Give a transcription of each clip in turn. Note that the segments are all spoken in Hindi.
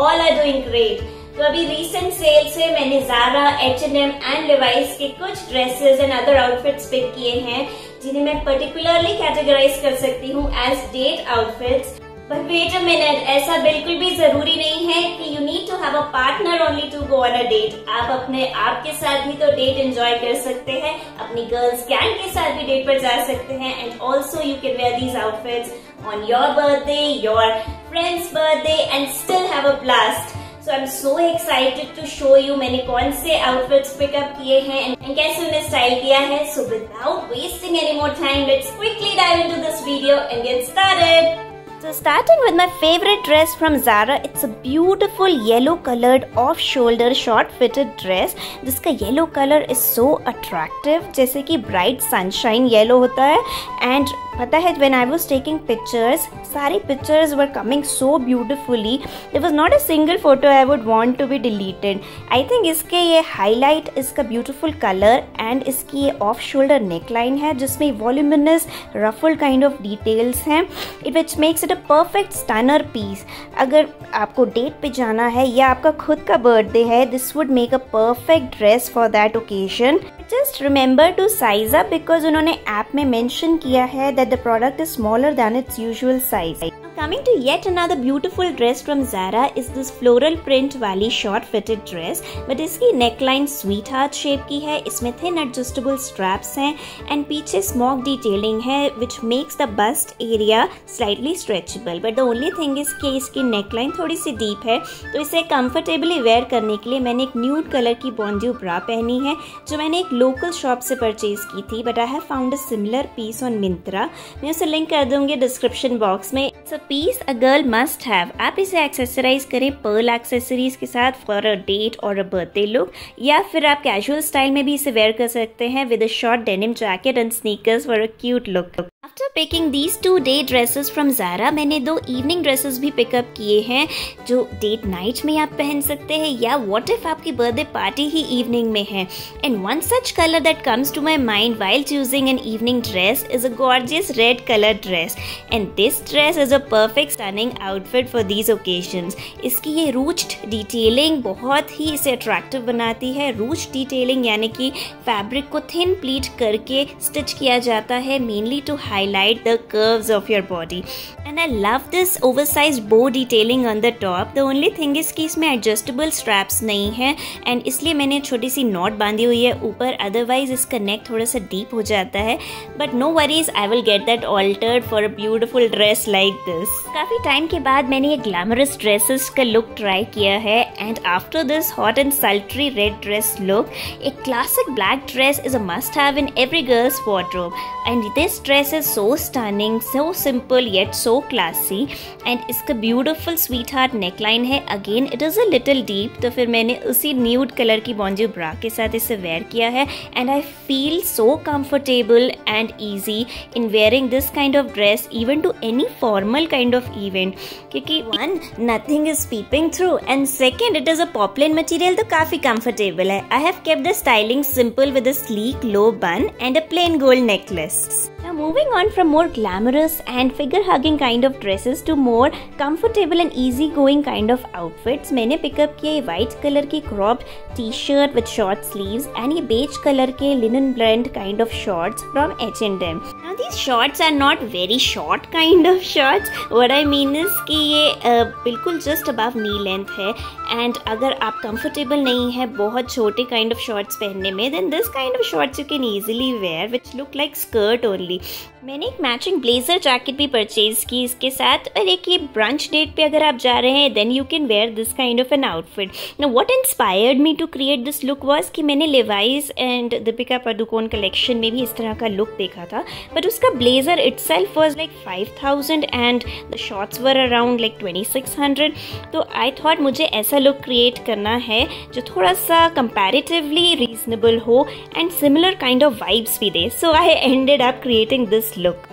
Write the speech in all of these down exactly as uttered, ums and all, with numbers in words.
All are doing great. तो अभी रिसेंट सेल से मैंने Zara, H and M and Levi's के कुछ dresses and other outfits pick किए हैं जिन्हें मैं पर्टिकुलरली कैटेगराइज कर सकती हूँ as date outfits. But wait a minute, ऐसा बिल्कुल भी जरूरी नहीं है कि you need to have a partner only to go on a date. आप अपने आप के साथ भी तो डेट एंजॉय कर सकते हैं, अपनी गर्ल्स गैंग के साथ भी डेट पर जा सकते हैं and also you can wear these outfits on your birthday, your friend's birthday and still have a blast. So I'm so excited to show you मैंने कौन से outfits pick up किए हैं and कैसे उन्हें style किया है. So without wasting any more time, let's quickly dive into this video and get started. So starting with my favorite dress from Zara, it's a beautiful yellow colored off shoulder short fitted dress जिसका yellow color is so attractive, जैसे कि bright sunshine yellow होता है. And पता है when I was taking pictures, सारी pictures were coming so beautifully. There was not a single photo I would want to be deleted. I think इसके ये highlight इसका beautiful color and इसकी ये off shoulder neckline है जिसमें voluminous ruffled kind of details हैं, which makes it a perfect stunner piece. अगर आपको डेट पे जाना है या आपका खुद का बर्थडे है, this would make a perfect dress for that occasion. Just remember to size up because उन्होंने ऐप में mention किया है that the product is smaller than its usual size. Coming to yet another beautiful dress from Zara is this floral print वाली short fitted dress, but इसकी neckline sweetheart shape की है, इसमें thin adjustable straps हैं and पीछे smock detailing है which makes the bust area slightly stretchable. But the only thing is कि इसकी neckline थोड़ी सी deep है, तो इसे comfortably wear करने के लिए मैंने एक nude color की bondue bra पहनी है जो मैंने एक local shop से purchase की थी, but I have found a similar piece on Myntra. मैं उसे link कर दूंगी description box में. So piece a girl must have. आप इसे एक्सेसराइज करें पर्ल एक्सेसरीज के साथ फॉर अ डेट और अ बर्थडे लुक, या फिर आप कैजुअल स्टाइल में भी इसे वेयर कर सकते हैं with a short denim jacket and sneakers for a cute look. After picking these two day dresses from Zara, मैंने दो इवनिंग ड्रेसेस भी पिकअप किए हैं जो डेट नाइट में आप पहन सकते हैं या व्हाट इफ आपकी बर्थडे पार्टी ही इवनिंग में है. And one such colour that comes to my mind while choosing an evening dress is a gorgeous red colour dress and this dress is a perfect stunning outfit for these occasions. इसकी ये रूच्ड डिटेलिंग बहुत ही इसे अट्रैक्टिव बनाती है. रूच्ड डिटेलिंग यानी कि फैब्रिक को थिन प्लीट करके स्टिच किया जाता है mainly to highlight the curves of your body. And I love this oversized bow detailing on the top. The only thing is कि इसमें adjustable straps नहीं है and इसलिए मैंने छोटी सी knot बांधी हुई है ऊपर, otherwise इसका neck थोड़ा सा deep हो जाता है. But no worries, I will get that altered for a beautiful dress like this. काफ़ी टाइम के बाद मैंने ये glamorous dresses का look try किया है and after this hot and sultry red dress look, a classic black dress is a must have in every girl's wardrobe. And this dress is so stunning, so simple yet so classy and इसका beautiful sweetheart neckline है. Again it is a little deep, तो फिर मैंने उसी nude color की bondue bra के साथ इसे wear किया है and I feel so comfortable and easy in wearing this kind of dress even to any formal kind of event, क्योंकि one nothing is peeping through and second it is a poplin material तो काफ़ी comfortable है. I have kept the styling simple with a sleek low bun and a plain gold necklace. Now moving on from more glamorous and figure-hugging kind of dresses to more comfortable and easy-going kind of outfits, मैंने पिकअप किए white color की cropped t-shirt with short sleeves and ये beige color के linen blend kind of shorts from H and M. Now these shorts are not very short kind of shorts. What I mean is कि ये uh, बिल्कुल just above knee length है and अगर आप comfortable नहीं है बहुत छोटे kind of shorts पहनने में, then this kind of shorts you can easily wear which look like skirt only. मैंने एक मैचिंग ब्लेजर जैकेट भी परचेज की इसके साथ, और एक ये ब्रंच डेट पे अगर आप जा रहे हैं then you can wear this kind of an outfit. Now what inspired me to create this look was कि मैंने Levi's and Deepika Padukone collection में भी इस तरह का लुक देखा था, बट उसका blazer itself was like five thousand and the shorts were around like twenty six hundred. तो आई थॉट मुझे ऐसा लुक क्रिएट करना है जो थोड़ा सा कंपैरेटिवली रीजनेबल हो and similar kind of vibes भी दे. So I ended up creating this look.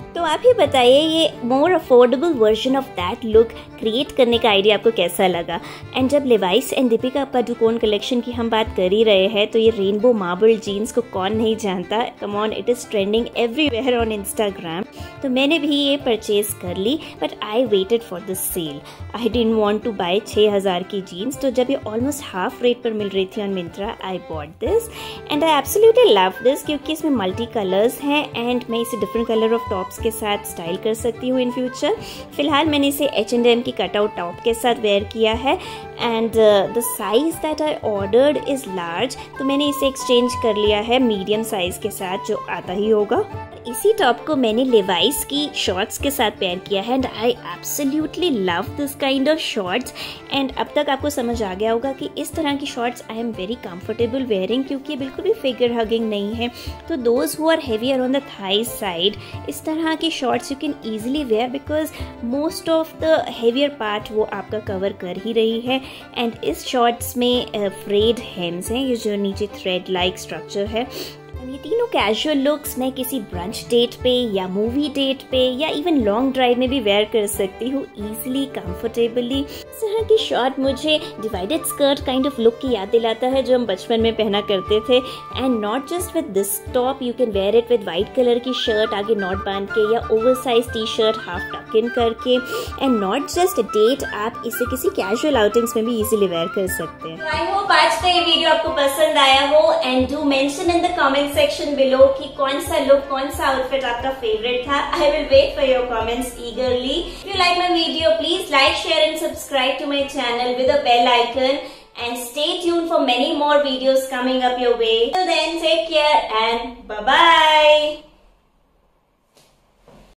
तो आप ही बताइए ये more affordable version of that look create करने का आइडिया आपको कैसा लगा। एंड जब Levi's and Deepika Padukone collection की हम बात कर ही रहे हैं तो ये रेनबो मार्बल जीन्स को कौन नहीं जानता। Come on, it is trending everywhere on Instagram. तो मैंने भी ये परचेज कर ली, but I waited for the sale. I didn't want to buy छः हज़ार की जीन्स, तो जब ये ऑलमोस्ट हाफ रेट पर मिल रही थी on Myntra, I bought this and I absolutely love this, क्योंकि इसमें मल्टी कलर्स हैं एंड मैं इसे डिफरेंट कलर ऑफ टॉप्स के साथ स्टाइल कर सकती हूँ इन फ्यूचर। फिलहाल मैंने इसे एच एंड एम की कटआउट टॉप के साथ वेयर किया है and the size that I ordered is large, तो मैंने इसे एक्सचेंज कर लिया है मीडियम साइज के साथ जो आता ही होगा। इसी टॉप को मैंने लेवाइस की शॉर्ट्स के साथ पेयर किया है and I absolutely love this kind of shorts. एंड अब तक आपको समझ आ गया होगा कि इस तरह की shorts I am very comfortable wearing, क्योंकि ये बिल्कुल भी फिगर हगिंग नहीं है। तो those who are heavier on the thigh side, इस तरह की shorts you can easily wear, because most of the heavier part वो आपका कवर कर ही रही है। एंड इस शॉर्ट्स में फ्रेड हेम्स हैं, ये जो नीचे थ्रेड लाइक स्ट्रक्चर है। ये तीनों कैजुअल लुक्स मैं किसी ब्रंच डेट पे या मूवी डेट पे या इवन लॉन्ग ड्राइव में भी वेयर कर सकती हूँ इजीली, कंफर्टेबली। इस तरह की शॉर्ट मुझे divided skirt kind of look की याद दिलाता है जो हम बचपन में पहना करते थे। And not just with this top, you can wear it with white colour की शर्ट आगे नॉट बांध के या over size T shirt half tuck in करके। एंड नॉट जस्ट डेट, आप इसे किसी कैजुअल आउटिंग्स में भी इजीली वेयर कर सकते हैं। आई होप आज का ये वीडियो आपको पसंद आया हो and do mention in the comment section below कि कौन सा लुक, कौन सा आउटफिट आपका फेवरेट था। I will wait for your comments eagerly. If you like my video, please like, share and subscribe to my channel with a bell icon and stay tuned for many more videos coming up your way. Till then, take care and bye bye.